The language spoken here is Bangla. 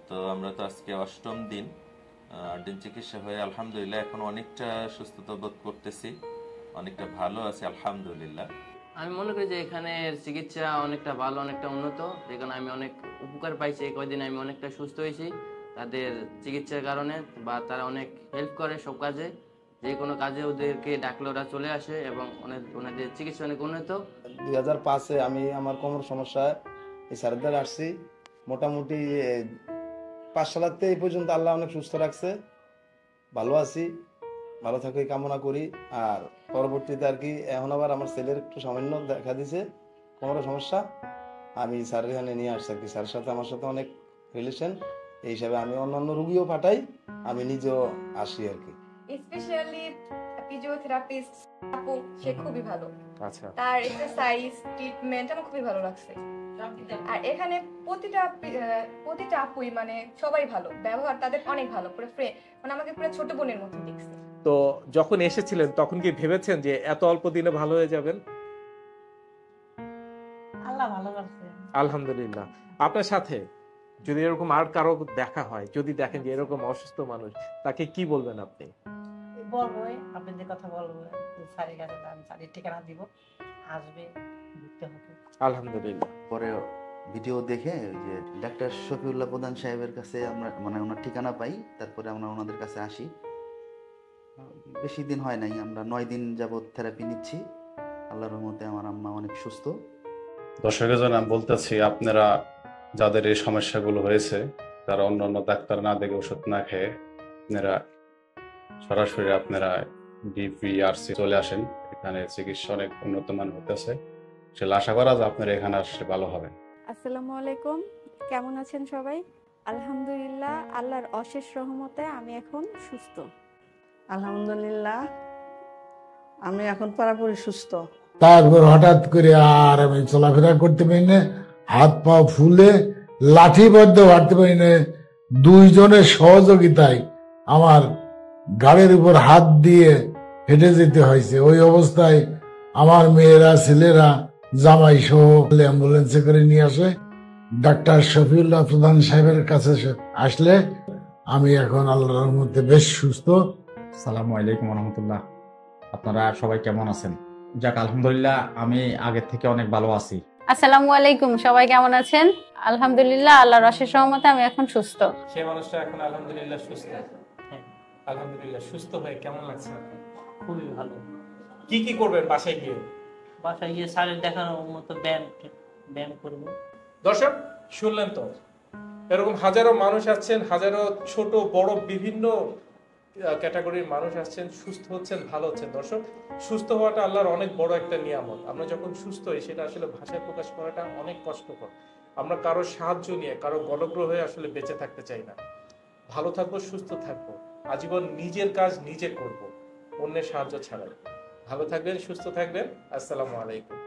তো আমরা তো আজকে 8ম দিন, 8 দিন চিকিৎসা হয়ে আলহামদুলিল্লাহ এখন অনেকটা সুস্থতা বোধ করতেছি, অনেকটা ভালো আছি আলহামদুলিল্লাহ। আমি মনে করি যে এখানের চিকিৎসা অনেকটা ভালো, অনেকটা উন্নত, যেখানে আমি অনেক উপকার পাইছি। এই কয়দিন আমি অনেকটা সুস্থ হয়েছি তাদের চিকিৎসার কারণে, বা তারা অনেক হেল্প করে সব কাজে, যে কোনো কাজে ওদেরকে ডাকলে ওরা চলে আসে এবং ওনাদের চিকিৎসা অনেক উন্নত। 2005-এ আমি আমার কোমর সমস্যায় এই স্যারদের আসছি। মোটামুটি 5 সালাতে এই পর্যন্ত আল্লাহ অনেক সুস্থ রাখছে, ভালো আছি, ভালো থাকবে কামনা করি। আর পরবর্তীতে আর কি এখন আবার আমার ছেলের একটু সামান্য দেখা দিছে কোমরের সমস্যা, আমি স্যারের এখানে নিয়ে আসছি আর কি। স্যারের সাথে আমার সাথে অনেক রিলেশন, এই হিসাবে আমি অন্যান্য রুগীও পাঠাই, আমি নিজেও আসি আর কি। স্পেশালি ফিজিওথেরাপিস্ট আপু, সে খুবই ভালো। আচ্ছা, তার এক্সারসাইজ ট্রিটমেন্ট আমার খুবই ভালো লাগছে। আর এখানে প্রতিটা আপুই মানে সবাই ভালো, ব্যবহার তাদের অনেক ভালো, পুরো মানে আমাকে পুরো ছোট বোনের মতো দেখছে। তো যখন এসেছিলেন তখন কি ভেবেছেন যে এত অল্প দিনে ভালো হয়ে যাবেন? আল্লাহ ভালো করছে। আলহামদুলিল্লাহ। আপনার সাথে যদি এরকম আর কারো দেখা হয়, যদি দেখেন যে এরকম অসুস্থ মানুষ, তাকে কি বলবেন আপনি? বলবোই, আপনাদের কথা বলবো, স্যারের কাছে আমি স্যারের ঠিকানা দিব, আসবে, ঘুরতে হবে। আলহামদুলিল্লাহ। পরে ভিডিও দেখে যে ডাক্তার শফিউল্লাহ প্রধান সাহেবের কাছে আমরা মানে ওনার ঠিকানা পাই, তারপরে আমরা ওনাদের কাছে আসি। বেশি দিন হয় নাই, আমরা 9 দিন যাবৎ থেরাপি নিচ্ছি। আল্লাহর রহমতে আমার আম্মা অনেক সুস্থ। দর্শকের জন্য আমি বলতেছি, আপনারা যাদের এই সমস্যাগুলো হয়েছে, তারা অন্য ডাক্তার না দেখে ওষুধ না খেয়ে আপনারা সরাসরি আপনারা ডিপিআরসি চলে আসেন। এখানে চিকিৎসা অনেক উন্নত মান হতেছে, সেটা আশা করা যে আপনারা এখানে আসলে ভালো হবেন। আসসালামু আলাইকুম, কেমন আছেন সবাই? আলহামদুলিল্লাহ, আল্লাহর অশেষ রহমতে আমি এখন সুস্থ। আলহামদুলিল্লাহ, আমি এখন পুরোপুরি সুস্থ। তারপর হঠাৎ করে আর আমি চলাফেরা করতে পারি না, হাত পা ফুলে লাঠিবদ্ধ হাঁটতে পারি না। 2 জনের সহযোগিতায় আমার গাড়ির উপর হাত দিয়ে হেঁটে যেতে হয়েছে। ওই অবস্থায় আমার মেয়েরা, ছেলেরা, জামাই সহ অ্যাম্বুলেন্সে করে নিয়ে আসে। ডাক্তার শফিউল্লাহ প্রধান সাহেবের কাছে আসলে আমি এখন আল্লাহর মধ্যে বেশ সুস্থ। আসসালামু আলাইকুম রহমতুল্লাহ। আপনারা সবাই কেমন আছেন? যাক, আলহামদুলিল্লাহ, আমি আগের থেকে অনেক ভালো আছি। আসসালামু আলাইকুম, সবাই কেমন আছেন? আলহামদুলিল্লাহ, আল্লাহর অশেষ রহমতে আমি এখন সুস্থ। সেই মানুষটা এখন আলহামদুলিল্লাহ সুস্থ। আলহামদুলিল্লাহ, সুস্থ হয়ে কেমন লাগছে? খুবই ভালো। কি করবেন বাসায় গিয়ে? বাসায় গিয়ে স্যারের দেখানোর মতো ব্যায়াম করবো। দর্শক শুনলেন তো, এরকম হাজারো মানুষ আসছেন, হাজারো ছোট বড় বিভিন্ন ক্যাটাগরির মানুষ আসছেন, সুস্থ হচ্ছেন, ভালো হচ্ছেন। দর্শক, সুস্থ হওয়াটা আল্লাহর অনেক বড় একটা নিয়ামত। আমরা যখন সুস্থ হই সেটা আসলে ভাষায় প্রকাশ করাটা অনেক কষ্টকর। আমরা কারো সাহায্য নিয়ে, কারো গলগ্রহ হয়ে আসলে বেঁচে থাকতে চাই না। ভালো থাকবো, সুস্থ থাকবো, আজীবন নিজের কাজ নিজে করব, অন্যের সাহায্য ছাড়াই। ভালো থাকবেন, সুস্থ থাকবেন। আসসালামু আলাইকুম।